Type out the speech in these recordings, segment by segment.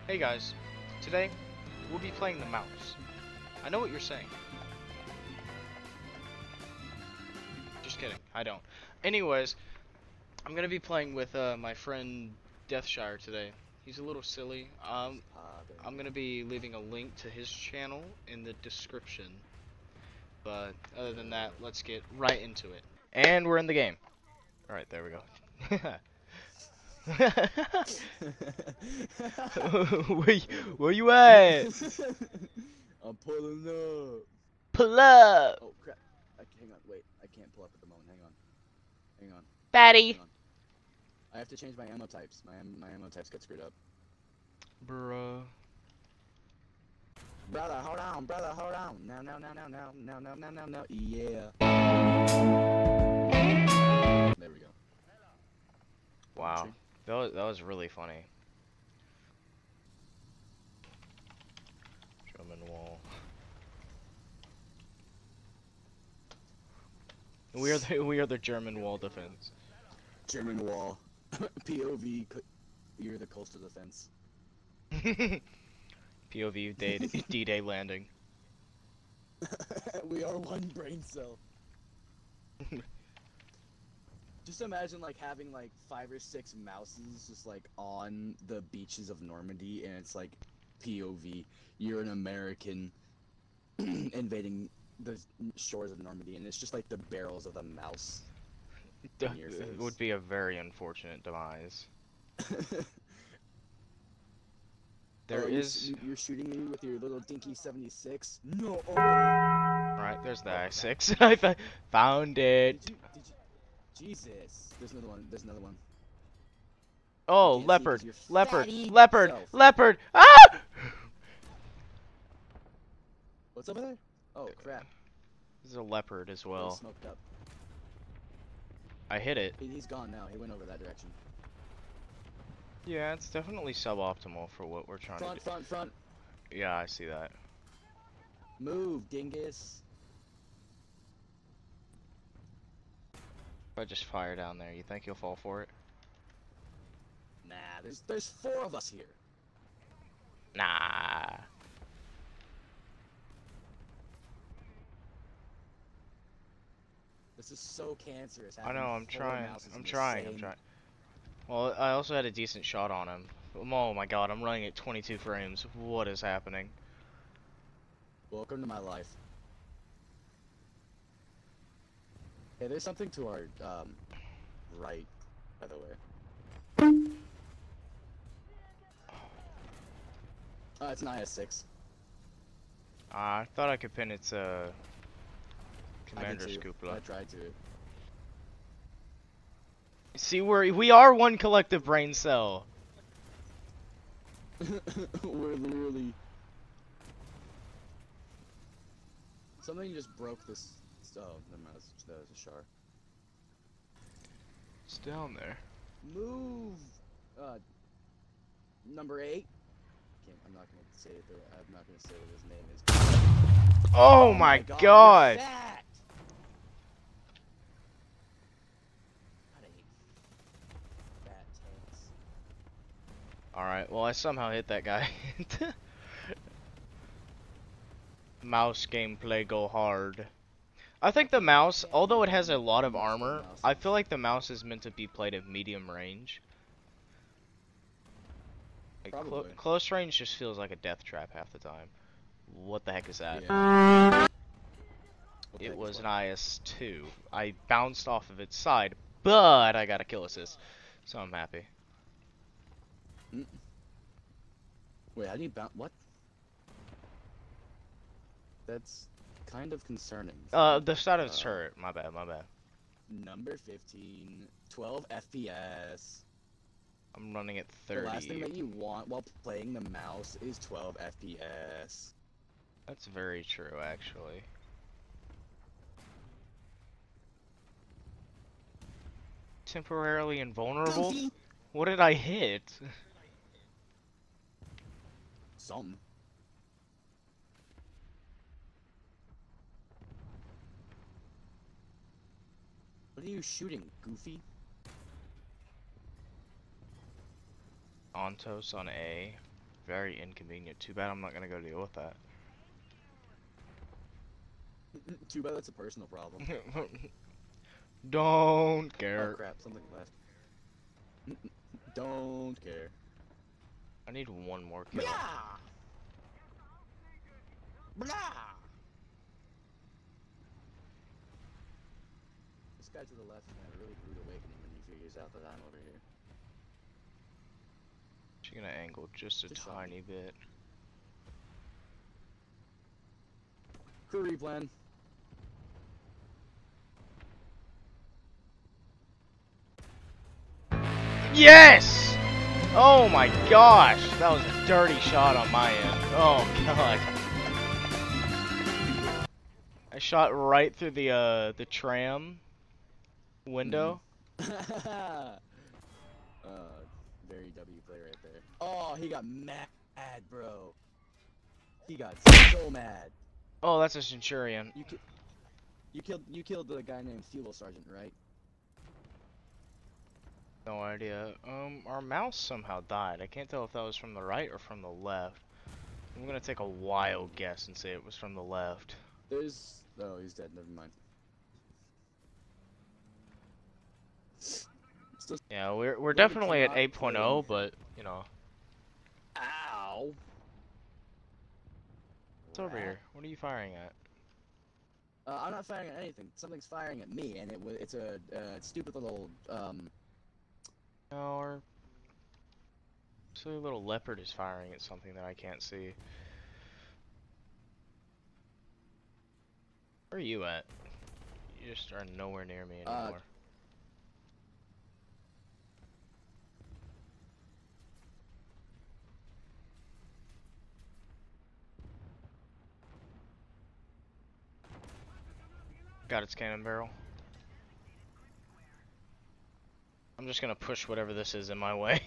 Hey guys, today we'll be playing the mouse. I know what you're saying. Just kidding, I don't. Anyways, I'm gonna be playing with my friend Deathshire today. He's a little silly. I'm gonna be leaving a link to his channel in the description. But other than that, let's get right into it. And we're in the game. Alright, there we go. where, where you at? I'm pulling up. Pull up! Oh crap! Hang on, wait. I can't pull up at the moment. Hang on, Fatty! hang on. I have to change my ammo types. My ammo types get screwed up. Bruh. Brother, hold on, brother, hold on. No. Yeah. There we go. Wow. That was really funny. German wall. We are the German wall defense. German wall. POV. You're the coastal defense. POV D-Day landing. We are one brain cell. Just imagine like having like 5 or 6 mouses just like on the beaches of Normandy, and it's like POV. You're an American invading the shores of Normandy, and it's just like the barrels of the mouse in your It face. would be a very unfortunate demise. There is. You're shooting me with your little dinky 76. No. Right, there's the I-6. I found it. Jesus. There's another one. There's another one. You Oh, can't see 'cause leopard, you're leopard, fatty leopard, self. leopard. Ah! What's over there? Oh crap. There's a leopard as Really well. smoked up. I hit it. He's gone now. He went over that direction. Yeah, it's definitely suboptimal for what we're trying to do. Front. Yeah, I see that. Move, dingus. If I just fire down there, you think you'll fall for it? Nah, there's 4 of us here. Nah. This is so cancerous. I know, I'm 4 trying. mouses I'm in the trying. same- Well, I also had a decent shot on him. Oh my god, I'm running at 22 frames. What is happening? Welcome to my life. Hey, there's something to our right, by the way. It's an IS-6. I thought I could pin its I commander did too. scoopla. I tried to. See, we are one collective brain cell. We're literally. Something just broke this. Oh, never mind. That was a Char. It's down there. Move. Number 8. I'm not gonna say it. I'm not gonna say what his name is. Oh my God! god. You're fat! God, I hate fat tanks. Alright, well I somehow hit that guy. Mouse gameplay go hard. I think the mouse, although it has a lot of armor, I feel like the mouse is meant to be played at medium range. Like Probably. close range just feels like a death trap half the time. What the heck is that? Yeah. It was an IS-2. I bounced off of its side, but I got a kill assist, so I'm happy. Wait, how do you bounce? What? That's kind of concerning. The side of its turret. My bad. Number 15, 12 FPS. I'm running at The 30. last thing that you want while playing the mouse is 12 FPS. That's very true, actually. Temporarily invulnerable? Goofy. What did I hit? Something. What are you shooting, Goofy? Ontos on A. Very inconvenient. Too bad I'm not gonna go deal with that. Too bad that's a personal problem. Don't Oh care. crap, something left. Don't care. I need one more kill. Blah! Blah! This guy to the left is gonna have a really rude awakening when he figures out that I'm over here. She's gonna angle just a Just shot tiny bit. Crew replan. Yes! Oh my gosh! That was a dirty shot on my end. Oh god. I shot right through the tram window. Very W play right there. Oh, he got mad, bro. He got so mad. Oh, that's a Centurion. You killed the guy named Fuel Sergeant, right? No idea. Our mouse somehow died. I can't tell if that was from the right or from the left. I'm gonna take a wild guess and say it was from the left. Oh, he's dead. Never mind. Yeah, we're definitely at 8.0, but you know. Ow! What's over here? What are you firing at? I'm not firing at anything. Something's firing at me, and it's a stupid little No, our silly little leopard is firing at something that I can't see. Where are you at? You just are nowhere near me anymore. Got its cannon barrel. I'm just gonna push whatever this is in my way.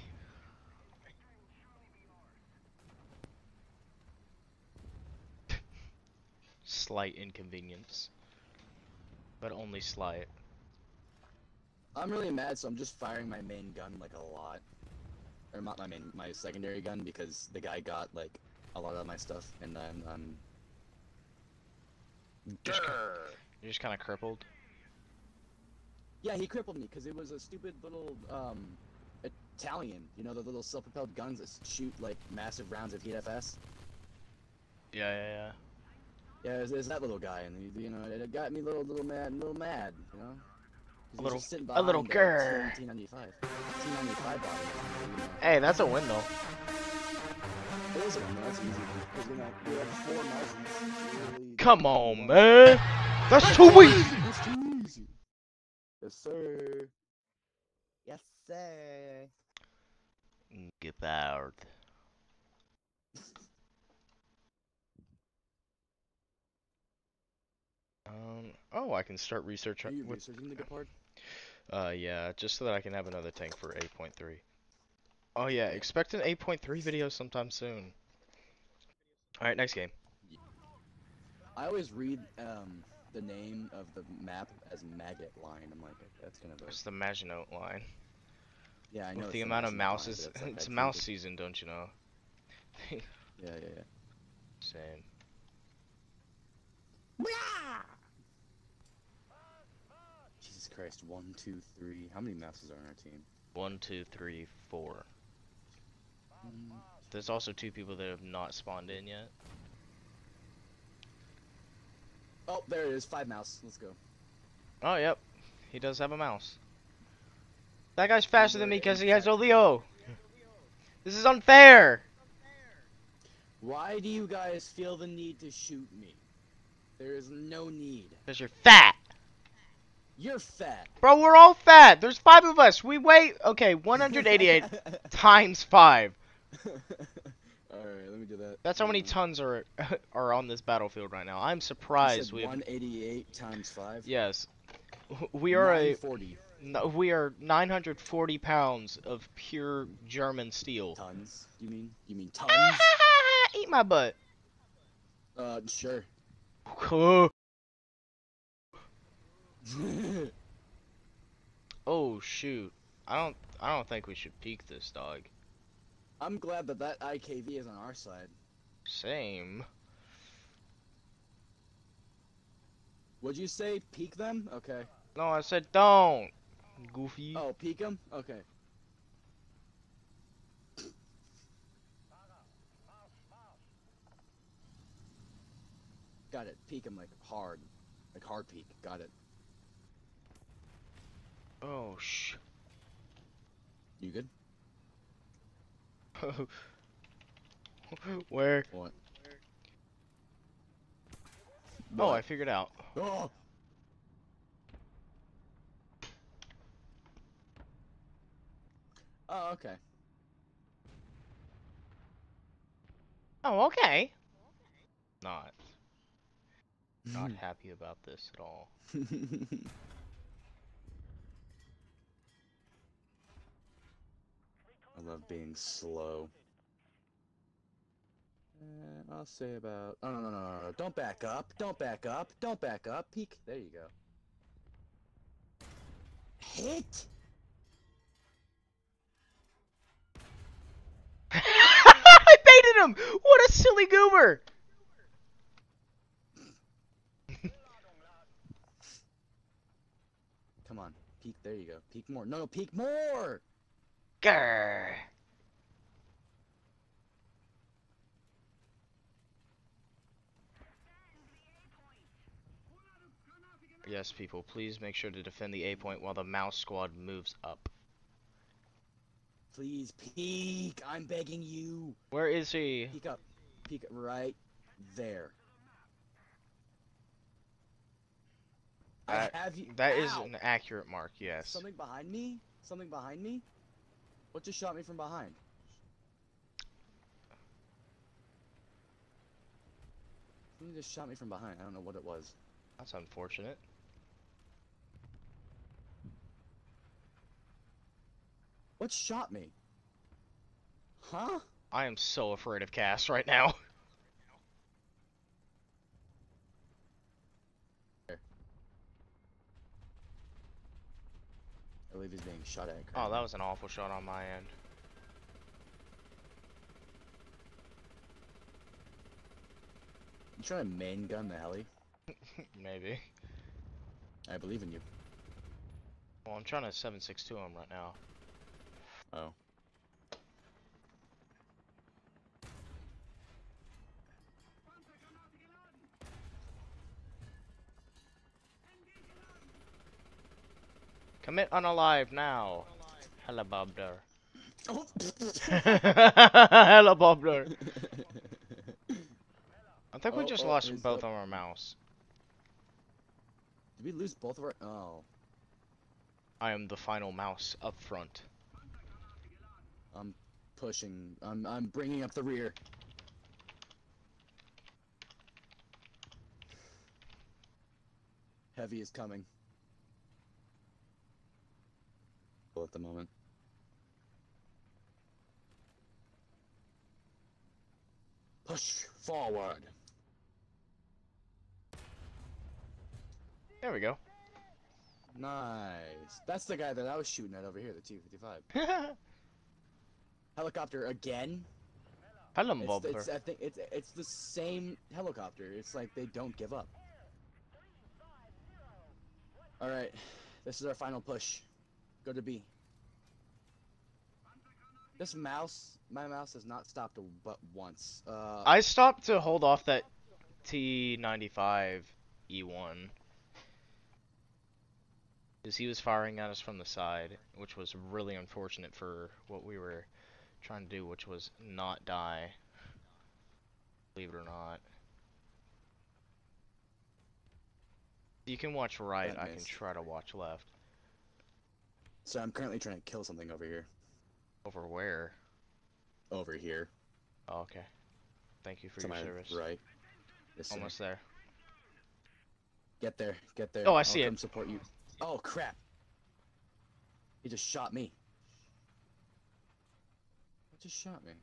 Slight inconvenience. But only slight. I'm really mad, so I'm just firing my main gun like a lot. Or not my secondary gun, because the guy got like a lot of my stuff, and I'm You're just kind of crippled. Yeah, he crippled me because it was a stupid little Italian. You know, the little self-propelled guns that shoot like massive rounds of heat FS. Yeah. Yeah, it's that little guy, and you know, it got me little mad, you know. A little grr. T95 body. You know. Hey, that's a win though. It is a win, that's easy. Because we have 4 Martians. Really Come on, man. That's too easy. That's too easy. Yes, sir. Yes, sir. Get out. Oh, I can start researching. Are you researching the Gepard? Yeah, just so that I can have another tank for 8.3. Oh yeah, expect an 8.3 video sometime soon. Alright, next game. I always read the name of the map as Maggot Line. I'm like, that's kind of It's the Maginot line. Yeah, I know. With the amount of mouses, it's mouse season, don't you know? Yeah. Same. Jesus Christ, 1, 2, 3. How many mouses are on our team? 1, 2, 3, 4. There's also 2 people that have not spawned in yet. Oh, there it is. 5 mouse. Let's go. Oh, yep. He does have a mouse. That guy's faster than me because he has Oleo. This is unfair. Why do you guys feel the need to shoot me? There is no need. Because you're fat. You're fat. Bro, we're all fat. There's 5 of us. We weigh, okay, 188 times 5. Alright, let me do that. That's how many tons are on this battlefield right now. I'm surprised we have 188 times 5? Yes. We are 940. we are 940 pounds of pure German steel. Tons? You mean tons? Eat my butt. Sure. Oh shoot. I don't think we should peek this, dog. I'm glad that that IKV is on our side. Same. Would you say peek them? Okay. No, I said don't. Goofy. Oh, peek them? Okay. Got it. Peek them like hard. Like hard peek. Got it. Oh sh. You good? Where? What? Oh, I figured out. Oh! Oh, okay. Oh, okay. Not happy about this at all. I love being slow. I'll say about... Oh, no. Don't back up. Don't back up. Don't back up. Peek. There you go. Hit! I baited him! What a silly goober! Come on. Peek. There you go. Peek more. No, peek more! Grr. Yes, people, please make sure to defend the A point while the mouse squad moves up. Please, peek! I'm begging you! Where is he? Peek up. Peek right there. I have you. That is Ow! an accurate mark, yes. Something behind me? Something behind me? What just shot me from behind? Something just shot me from behind. I don't know what it was. That's unfortunate. What shot me? Huh? I am so afraid of Cass right now. I believe he's being shot at. Oh, that was an awful shot on my end. You trying to main gun the heli? Maybe. I believe in you. Well, I'm trying to 7.62 him right now. Oh. Commit unalive now. Helicopter. Oh. Helicopter. I think we just lost is both that- of our mouse. Did we lose both of our? Oh. I am the final mouse up front. I'm pushing. I'm bringing up the rear. Heavy is coming. At the moment. Push forward. There we go. Nice. That's the guy that I was shooting at over here, the T-55. Helicopter again? Helicopter. I think it's the same helicopter. It's like they don't give up. All right, this is our final push. Go to B. This mouse, my mouse has not stopped but once. I stopped to hold off that T-95 E1. Because he was firing at us from the side, which was really unfortunate for what we were trying to do, which was not die. Believe it or not. You can watch right, That I can missed. try to watch left. So I'm currently trying to kill something over here. Over where? Over here. Oh, okay. Thank you for To your my service. right. Yes, sir. Almost there. Get there. Get there. Oh, I I'll see it. come support you. Oh crap! He just shot me. What just shot me?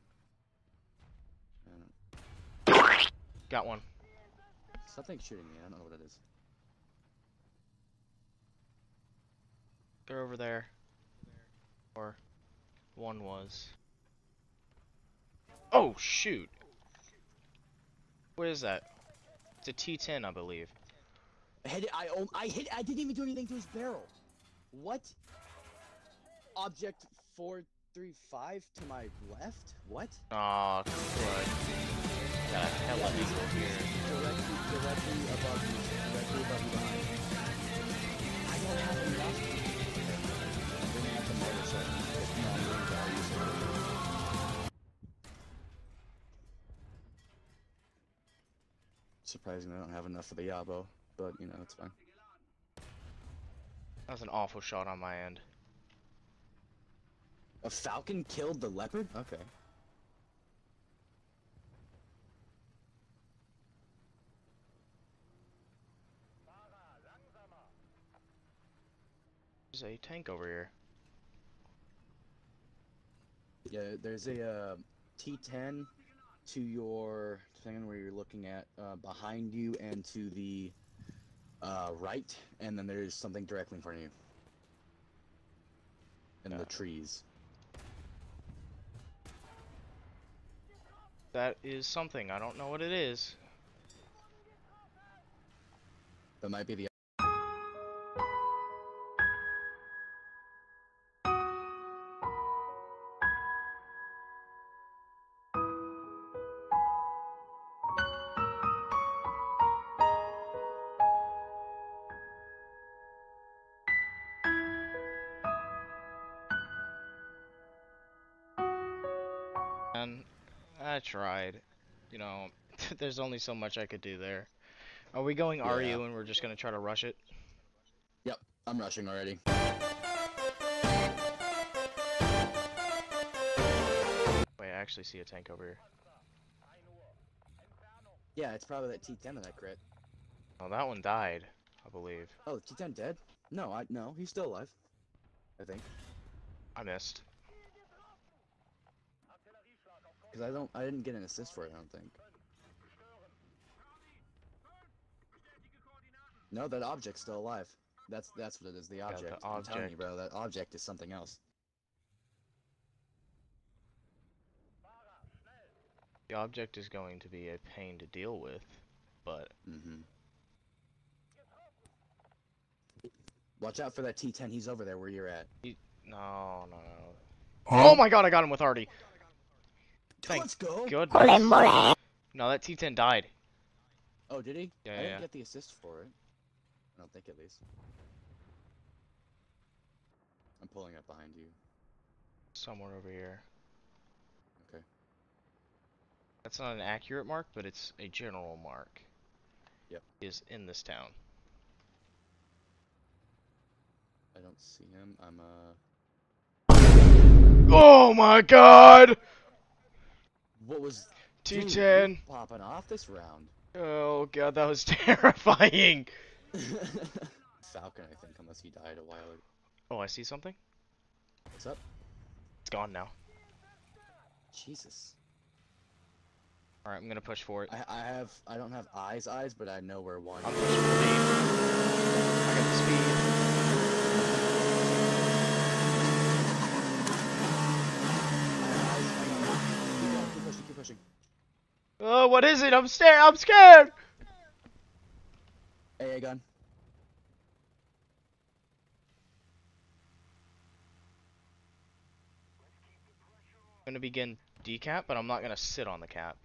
I don't know. Got one. Something's shooting me. I don't know what it is. They're over there. Or one was. Oh shoot! What is that? It's a T10, I believe. I didn't even do anything to his barrel. What? Object 435 to my left? What? Aw, crud. Got a hella angle here. Directly above you. Directly above you behind. I don't have enough. I'm bringing out the motor so I can get non-room values. Surprisingly, I don't have enough for the Yabo, but you know, it's fine. That was an awful shot on my end. A falcon killed the leopard? Okay. There's a tank over here. Yeah, there's a T10 to your, depending on where you're looking at, behind you and to the right, and then there's something directly in front of you. In the trees. That is something. I don't know what it is. That might be the. And I tried. You know, there's only so much I could do there. Are we going RU and we're just gonna try to rush it? Yep, I'm rushing already. Wait, I actually see a tank over here. Yeah, it's probably that T10 that I crit. Oh, that one died, I believe. Oh, T10 dead? No, he's still alive. I think. I missed. Because I didn't get an assist for it, I don't think. No, that object's still alive. That's what it is, the object. the I'm telling you, object. bro, that object is something else. The object is going to be a pain to deal with, but... Mm-hmm. Watch out for that T10, he's over there where you're at. No. Huh? Oh my god, I got him with Artie! Thank Let's go! goodness. No, that T10 died. Oh, did he? Yeah, I didn't yeah. get the assist for it. I don't think, at least. I'm pulling up behind you. Somewhere over here. Okay. That's not an accurate mark, but it's a general mark. Yep. Is in this town. I don't see him. I'm, Oh my god! What was... T10! Dude, you're popping off this round. Oh god, that was terrifying! Falcon, I think, unless he died a while ago. Oh, I see something? What's up? It's gone now. Jesus. Alright, I'm gonna push for it. I don't have eyes, but I know where one I'm is. pushing for lead. I got the speed. Keep pushing. Oh, what is it? I'm scared! AA gun. I'm gonna begin decap, but I'm not gonna sit on the cap.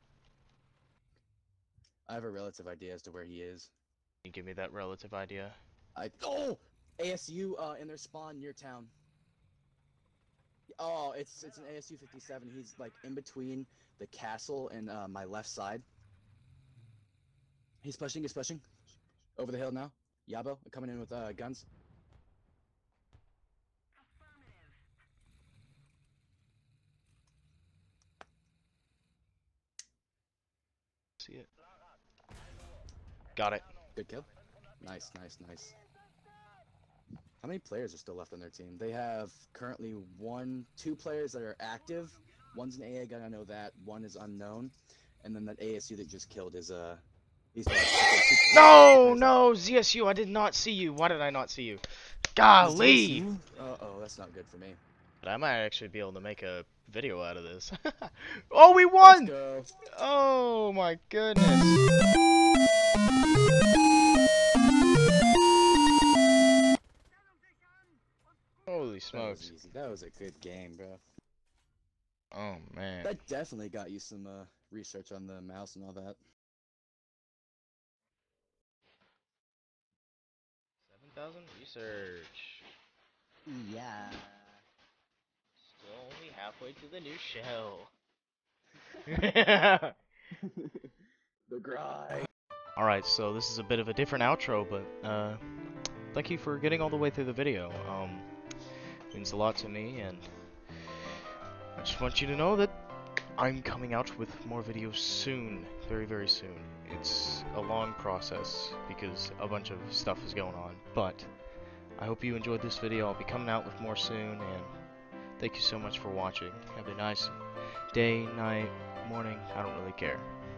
I have a relative idea as to where he is. Can you give me that relative idea? Oh! ASU in their spawn near town. Oh, it's an ASU 57. He's like in between the castle and my left side. He's pushing. Over the hill now. Yabo coming in with guns. See it. Got it. Good kill. Nice. How many players are still left on their team? They have currently two players that are active. One's an AA gun, I know that. One is unknown. And then that ASU that just killed is he's No, ZSU, I did not see you. Why did I not see you? Golly! Uh-oh, that's not good for me. But I might actually be able to make a video out of this. Oh, we Let's won! go. Oh my goodness. Holy That was smokes. easy. That was a good game, bro. Oh man. That definitely got you some research on the mouse and all that. 7,000 research. Yeah. Still only halfway to the new shell. The grind. Alright, so this is a bit of a different outro, but thank you for getting all the way through the video. Means a lot to me, and I just want you to know that I'm coming out with more videos soon, very, very soon. It's a long process because a bunch of stuff is going on, but I hope you enjoyed this video. I'll be coming out with more soon, and thank you so much for watching. Have a nice day, night, morning, I don't really care.